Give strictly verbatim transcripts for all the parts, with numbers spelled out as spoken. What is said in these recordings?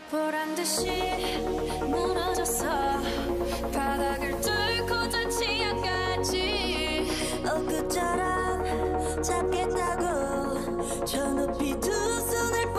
보란 듯이 무너져서 바닥을 뚫고 저 지하까지 엊그처럼 잡겠다고 저 높이 두 손을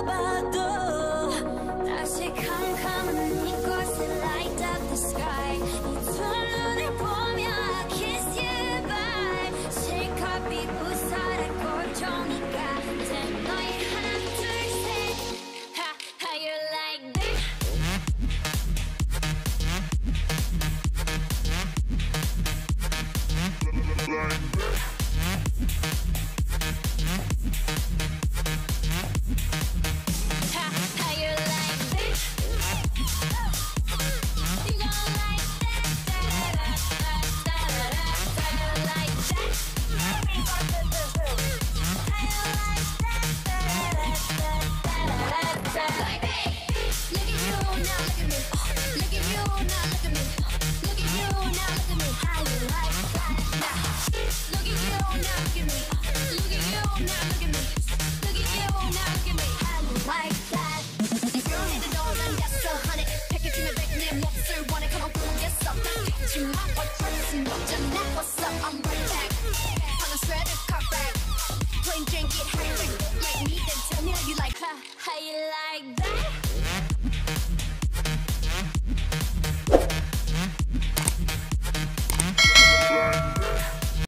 뻗어봐도 다시 캄캄한 이곳에 light up the sky 이 두 눈을 보며 I kiss you bye 실컷 비부사를 골종이가 된 너의 하나 둘셋 ha how you like that What's up? I'm right back on a shredded carpet. Plain drink it, high drink, like me. Then tell me how you like, huh? How you like that?